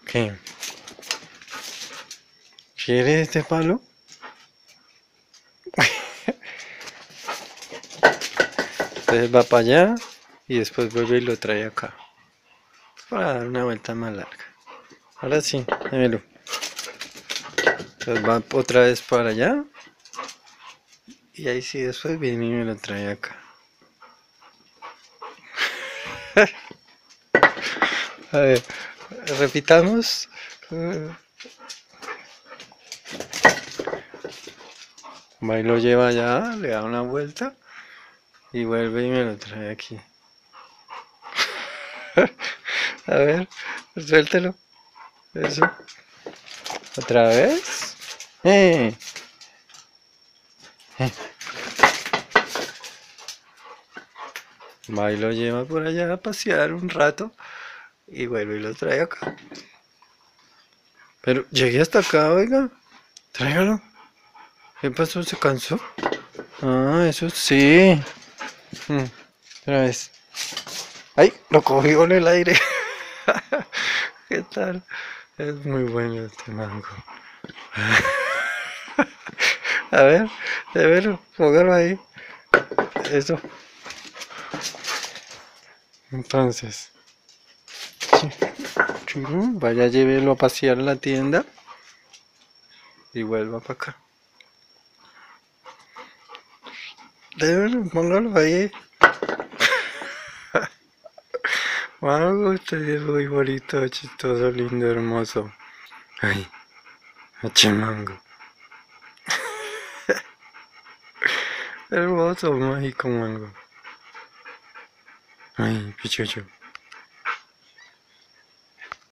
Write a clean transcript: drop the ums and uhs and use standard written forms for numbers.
¿Qué? ¿Quiere este palo? Entonces va para allá y después vuelve y lo trae acá. Para dar una vuelta más larga. Ahora sí, démelo. Entonces va otra vez para allá. Y ahí sí, después viene y me lo trae acá. A ver, repitamos. Va y lo lleva allá, le da una vuelta y vuelve y me lo trae aquí. A ver, suéltelo. Eso. ¿Otra vez? Va y lo lleva por allá a pasear un rato y vuelve y lo trae acá. Pero llegué hasta acá, oiga. Tráigalo. ¿Qué pasó? ¿Se cansó? Ah, eso sí. Otra vez. ¡Ay! Lo cogió en el aire. ¿Qué tal? Es muy bueno este mango. A ver, póngalo ahí. Eso. Entonces, vaya, llévelo a pasear a la tienda y vuelva para acá. Póngalo ahí. Mango, usted es muy bonito, chistoso, lindo, hermoso. Ay, mango. Hermoso, mágico mango. Ay, pichucho.